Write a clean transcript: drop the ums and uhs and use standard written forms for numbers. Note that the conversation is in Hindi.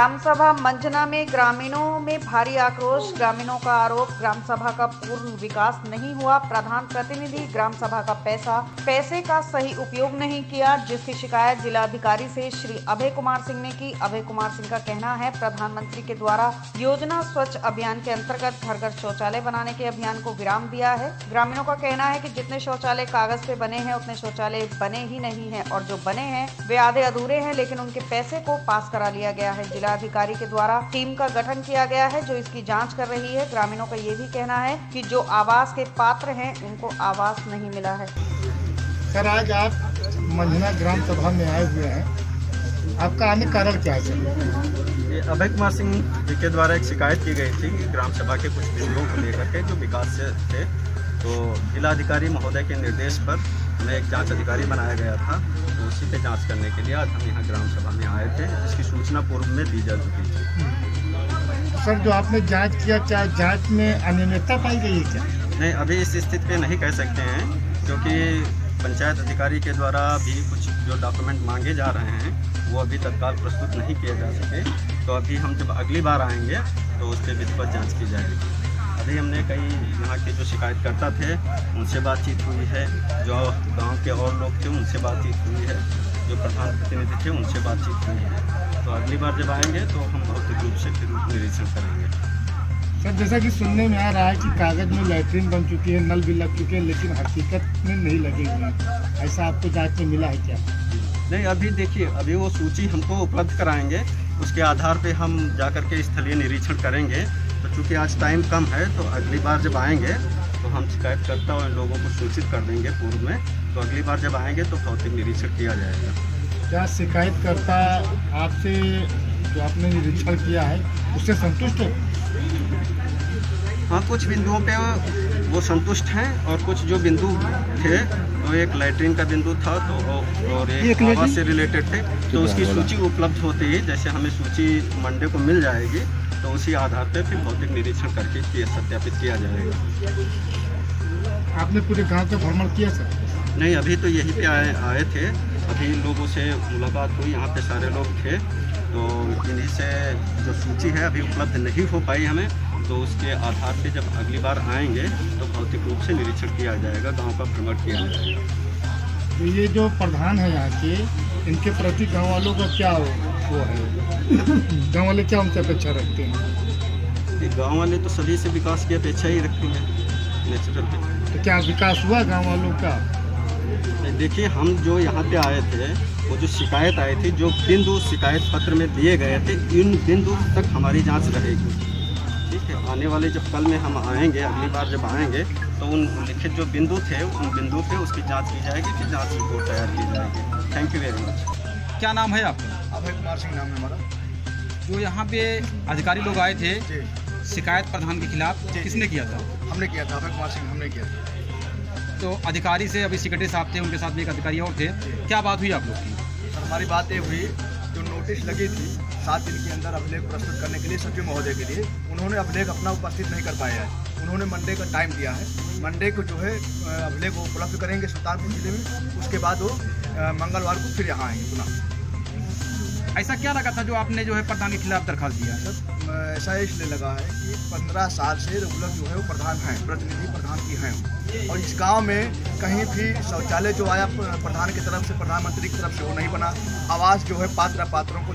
ग्राम सभा मंजना में ग्रामीणों में भारी आक्रोश। ग्रामीणों का आरोप, ग्राम सभा का पूर्ण विकास नहीं हुआ। प्रधान प्रतिनिधि ग्राम सभा का पैसे का सही उपयोग नहीं किया, जिसकी शिकायत जिलाधिकारी से श्री अभय कुमार सिंह ने की। अभय कुमार सिंह का कहना है, प्रधानमंत्री के द्वारा योजना स्वच्छ अभियान के अंतर्गत घर घर शौचालय बनाने के अभियान को विराम दिया है। ग्रामीणों का कहना है कि जितने शौचालय कागज पे बने हैं उतने शौचालय बने ही नहीं हैं, और जो बने हैं वे आधे अधूरे हैं, लेकिन उनके पैसे को पास करा लिया गया है। जिलाधिकारी के द्वारा टीम का गठन किया गया है जो इसकी जांच कर रही है। ग्रामीणों का ये भी कहना है कि जो आवास के पात्र हैं उनको आवास नहीं मिला है। सर, आज आप मंझना ग्राम सभा में आए हुए हैं, आपका आने का कारण क्या है सर? ये अभय कुमार सिंह जी के द्वारा एक शिकायत की गई थी कि ग्राम सभा के कुछ बिंदुओं को लेकर के जो विकास से थे, तो जिलाधिकारी महोदय के निर्देश पर हमें एक जांच अधिकारी बनाया गया था, तो उसी पे जांच करने के लिए आज हम यहाँ ग्राम सभा में आए थे, जिसकी सूचना पूर्व में दी जा चुकी थी। सर, जो आपने जांच किया, क्या जांच में अनियमितता पाई गई है क्या? नहीं, अभी इस स्थिति पे नहीं कह सकते हैं, क्योंकि पंचायत अधिकारी के द्वारा भी कुछ जो डॉक्यूमेंट मांगे जा रहे हैं वो अभी तत्काल प्रस्तुत नहीं किए जा सके। तो अभी हम जब अगली बार आएंगे तो उस पर विधिवत जाँच की जाएगी। अभी हमने कई यहाँ के जो शिकायतकर्ता थे उनसे बातचीत हुई है, जो गांव के और लोग थे उनसे बातचीत हुई है, जो प्रधान प्रतिनिधि थे उनसे बातचीत हुई है। तो अगली बार जब आएंगे तो हम भौतिक रूप से फिर निरीक्षण करेंगे। सर, जैसा कि सुनने में आ रहा है कि कागज में लैट्रिन बन चुकी है, नल भी लग चुके हैं, लेकिन हकीकत में नहीं लगे हुए हैं, ऐसा आपको जाँच में मिला है क्या? नहीं, अभी देखिए, अभी वो सूची हमको उपलब्ध कराएंगे, उसके आधार पे हम जाकर के स्थलीय निरीक्षण करेंगे। तो चूँकि आज टाइम कम है, तो अगली बार जब आएंगे तो हम शिकायतकर्ता और लोगों को सूचित कर देंगे पूर्व में, तो अगली बार जब आएंगे तो भौतिक निरीक्षण किया जाएगा। क्या शिकायतकर्ता आपसे जो आपने निरीक्षण किया है उससे संतुष्ट हो? हाँ, कुछ बिंदुओं पे वो संतुष्ट हैं, और कुछ जो बिंदु थे तो एक लैट्रिन का बिंदु था तो और एक आवास से रिलेटेड थे, तो उसकी सूची उपलब्ध होती है। जैसे हमें सूची मंडे को मिल जाएगी तो उसी आधार पर फिर भौतिक निरीक्षण करके सत्यापित किया जाएगा। आपने पूरे गांव का भ्रमण किया सर? नहीं, अभी तो यहीं पे आए थे, अभी लोगों से मुलाकात हुई, यहाँ पे सारे लोग थे, तो इन्हीं से जो सूची है अभी उपलब्ध नहीं हो पाई हमें, तो उसके आधार पे जब अगली बार आएंगे तो भौतिक रूप से निरीक्षण किया जाएगा, गांव का भ्रमण किया जाएगा। तो ये जो प्रधान है यहाँ के, इनके प्रति गांव वालों का क्या वो है? गांव वाले क्या उनसे अपेक्षा रखते हैं? गांव वाले तो सभी से विकास की अपेक्षा ही रखते हैं, नेचुरल। तो क्या विकास हुआ गांव वालों का? देखिए, हम जो यहाँ पे आए थे, वो जो शिकायत आई थी, जो बिंदु शिकायत पत्र में दिए गए थे, इन बिंदु तक हमारी जांच रहेगी। ठीक है, आने वाले जब कल में हम आएंगे, अगली बार जब आएंगे तो उन लिखित जो बिंदु थे उन बिंदु पे उसकी जांच की जाएगी, फिर जांच रिपोर्ट तैयार की जाएगी। Thank you very much. क्या नाम है आपका? अभय कुमार सिंह नाम है हमारा। जो यहाँ पे अधिकारी लोग आए थे शिकायत प्रधान के खिलाफ, किसने किया था? हमने किया था, अभय कुमार सिंह हमने किया था। तो अधिकारी से अभी सेक्रेटरी साहब थे, उनके साथ में एक अधिकारी और थे, क्या बात हुई आप लोग की? हमारी बात ये हुई, जो नोटिस लगी थी 7 दिन के अंदर अभिलेख प्रस्तुत करने के लिए सचिव महोदय के लिए, उन्होंने अभिलेख अपना उपस्थित नहीं कर पाया है। उन्होंने मंडे का टाइम दिया है, मंडे को जो है अभिलेख उपलब्ध करेंगे सुल्तानपुर जिले में, उसके बाद वो मंगलवार को फिर यहाँ आएंगे पुनः। ऐसा क्या लगा था जो आपने जो है प्रधान के खिलाफ दरखास्त दिया? सर, ऐसा इसलिए लगा है कि 15 साल से रेगुलर जो है वो प्रधान हैं, प्रतिनिधि प्रधान की हैं, और इस गांव में कहीं भी शौचालय जो आया प्रधान की तरफ से, प्रधानमंत्री की तरफ से, वो नहीं बना। आवास जो है पात्रों को